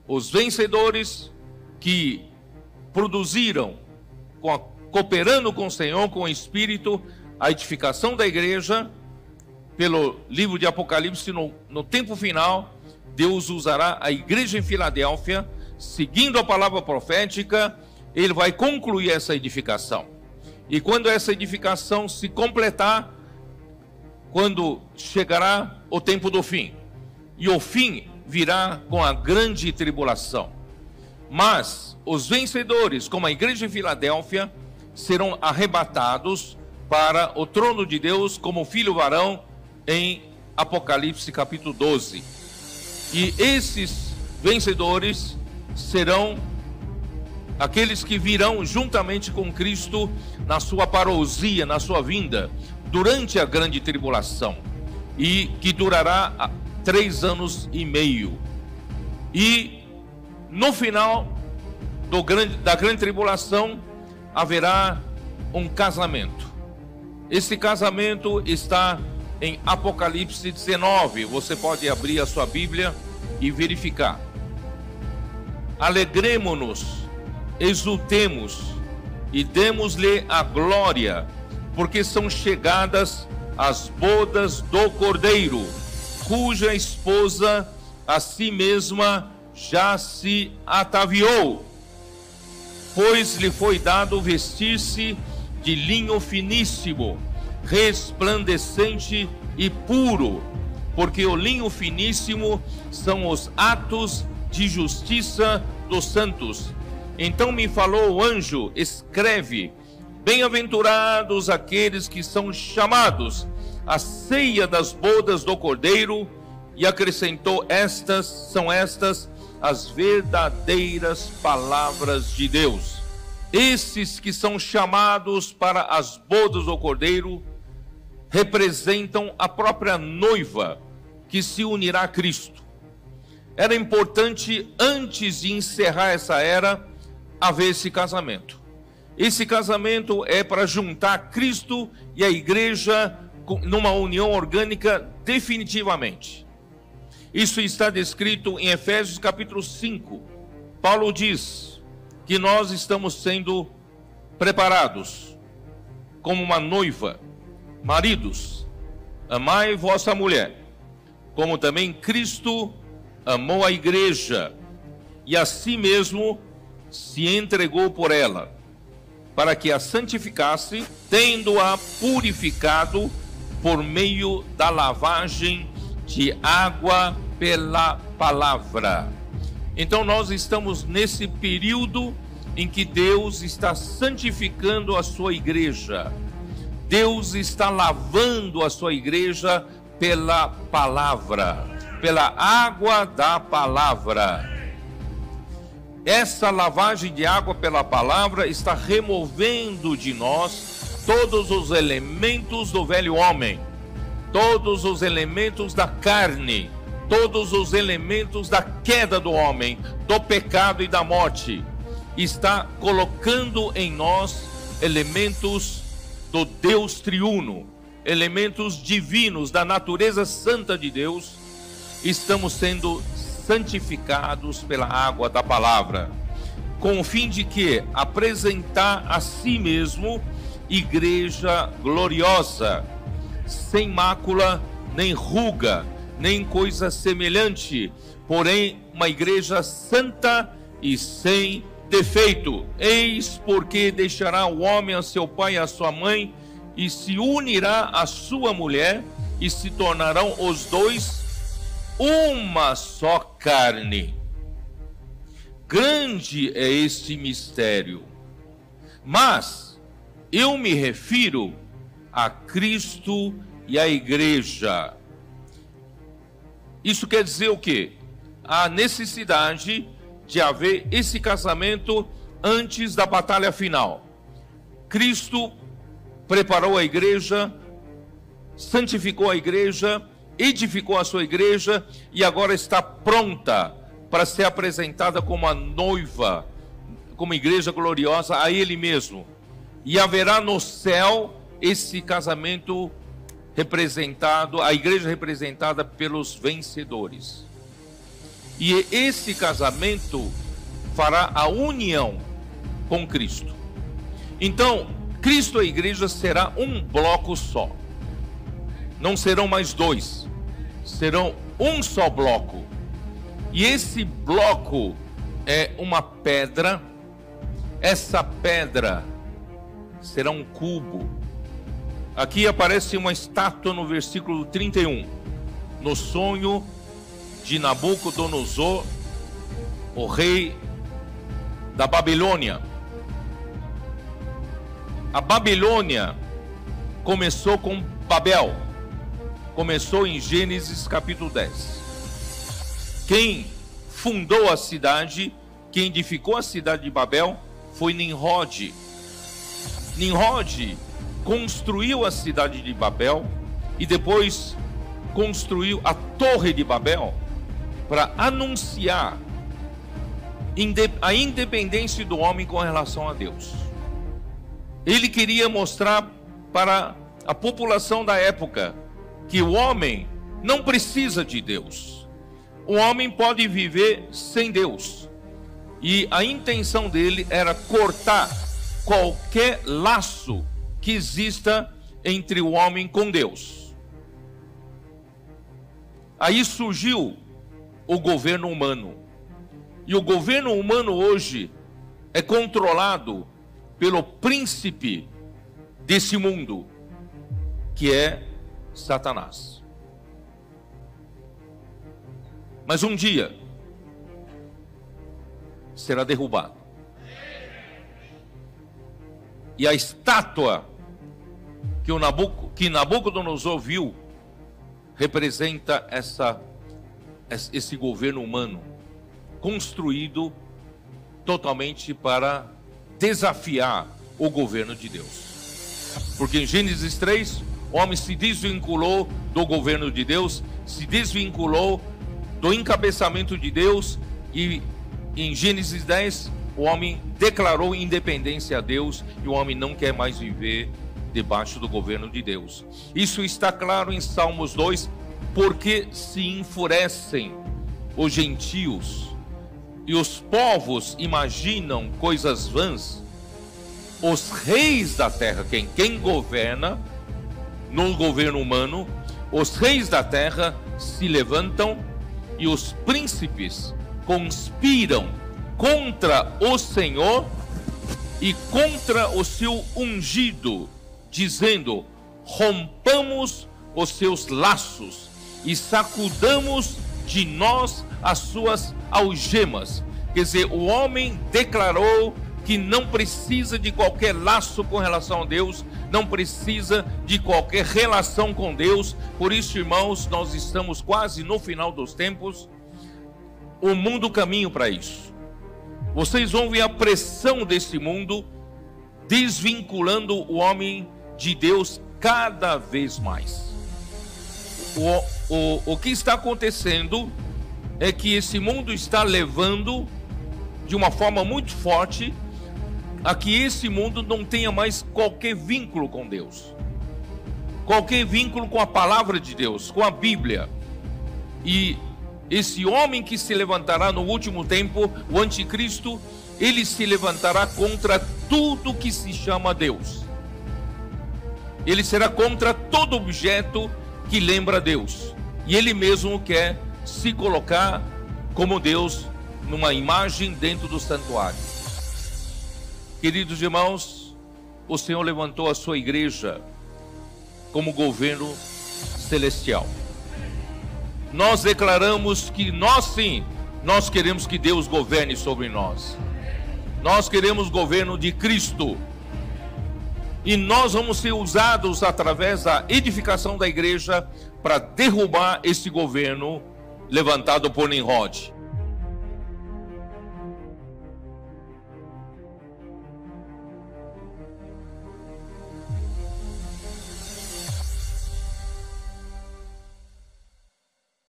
Os vencedores que produziram, cooperando com o Senhor, com o Espírito, a edificação da igreja, pelo livro de Apocalipse, no tempo final, Deus usará a igreja em Filadélfia, seguindo a palavra profética, ele vai concluir essa edificação. E quando essa edificação se completar, quando chegará o tempo do fim, e o fim virá com a grande tribulação. Mas os vencedores, como a igreja em Filadélfia, serão arrebatados para o trono de Deus como filho varão em Apocalipse capítulo 12. E esses vencedores serão aqueles que virão juntamente com Cristo na sua parousia, na sua vinda, durante a grande tribulação, e que durará 3 anos e meio. E no final da grande tribulação haverá um casamento. Esse casamento está em Apocalipse 19. Você pode abrir a sua Bíblia e verificar. Alegremo-nos, exultemos e demos-lhe a glória, porque são chegadas as bodas do Cordeiro, cuja esposa a si mesma já se ataviou, pois lhe foi dado vestir-se de linho finíssimo, resplandecente e puro, porque o linho finíssimo são os atos de justiça dos santos. Então me falou o anjo: escreve, bem-aventurados aqueles que são chamados à ceia das bodas do Cordeiro. E acrescentou: são estas as verdadeiras palavras de Deus. Esses que são chamados para as bodas do Cordeiro representam a própria noiva que se unirá a Cristo. Era importante, antes de encerrar essa era, haver esse casamento. Esse casamento é para juntar Cristo e a igreja numa união orgânica definitivamente. Isso está descrito em Efésios capítulo 5. Paulo diz que nós estamos sendo preparados como uma noiva. Maridos, amai vossa mulher, como também Cristo amou a igreja e a si mesmo se entregou por ela, para que a santificasse, tendo-a purificado por meio da lavagem de água pela palavra. Então nós estamos nesse período em que Deus está santificando a sua igreja. Deus está lavando a sua igreja pela palavra, pela água da palavra. Essa lavagem de água pela palavra está removendo de nós todos os elementos do velho homem, todos os elementos da carne, todos os elementos da queda do homem, do pecado e da morte. Está colocando em nós elementos do Deus triuno, elementos divinos da natureza santa de Deus. Estamos sendo santificados pela água da palavra, com o fim de que apresentar a si mesmo igreja gloriosa, sem mácula, nem ruga, nem coisa semelhante, porém uma igreja santa e sem defeito. Eis porque deixará o homem a seu pai e a sua mãe, e se unirá à sua mulher, e se tornarão os dois uma só carne. Grande é este mistério, mas eu me refiro a Cristo e à igreja. Isso quer dizer o quê? A necessidade de haver esse casamento antes da batalha final. Cristo preparou a igreja, santificou a igreja, edificou a sua igreja e agora está pronta para ser apresentada como a noiva, como igreja gloriosa a Ele mesmo. E haverá no céu esse casamento representado, a igreja representada pelos vencedores. E esse casamento fará a união com Cristo. Então, Cristo e a igreja será um bloco só. Não serão mais dois, serão um só bloco. E esse bloco é uma pedra. Essa pedra será um cubo. Aqui aparece uma estátua no versículo 31. No sonho de Nabucodonosor, o rei da Babilônia. A Babilônia começou com Babel. Começou em Gênesis capítulo 10. Quem fundou a cidade, quem edificou a cidade de Babel, foi Nimrod. Nimrod construiu a cidade de Babel e depois construiu a Torre de Babel para anunciar a independência do homem com relação a Deus. Ele queria mostrar para a população da época que o homem não precisa de Deus. O homem pode viver sem Deus. E a intenção dele era cortar qualquer laço que exista entre o homem com Deus. Aí surgiu o governo humano. E o governo humano hoje é controlado pelo príncipe desse mundo, que é Satanás. Mas um dia será derrubado. E a estátua que Nabucodonosor viu representa esse governo humano construído totalmente para desafiar o governo de Deus. Porque em Gênesis 3, o homem se desvinculou do governo de Deus, se desvinculou do encabeçamento de Deus, e em Gênesis 10, o homem declarou independência a Deus, e o homem não quer mais viver debaixo do governo de Deus. Isso está claro em Salmos 2, porque se enfurecem os gentios e os povos imaginam coisas vãs. Os reis da terra, quem governa no governo humano, os reis da terra se levantam e os príncipes conspiram contra o Senhor e contra o seu ungido, dizendo: rompamos os seus laços e sacudamos de nós as suas algemas. Quer dizer, o homem declarou que não precisa de qualquer laço com relação a Deus, não precisa de qualquer relação com Deus. Por isso, irmãos, nós estamos quase no final dos tempos. O mundo caminha para isso. Vocês vão ver a pressão desse mundo desvinculando o homem de Deus cada vez mais. O que está acontecendo é que esse mundo está levando de uma forma muito forte a que esse mundo não tenha mais qualquer vínculo com Deus, qualquer vínculo com a palavra de Deus, com a Bíblia. E esse homem que se levantará no último tempo, o anticristo, ele se levantará contra tudo que se chama Deus. Ele será contra todo objeto que lembra Deus. E ele mesmo quer se colocar como Deus numa imagem dentro do santuário. Queridos irmãos, o Senhor levantou a sua igreja como governo celestial. Nós declaramos que nós sim, nós queremos que Deus governe sobre nós. Nós queremos governo de Cristo. E nós vamos ser usados através da edificação da igreja para derrubar esse governo levantado por Nimrod.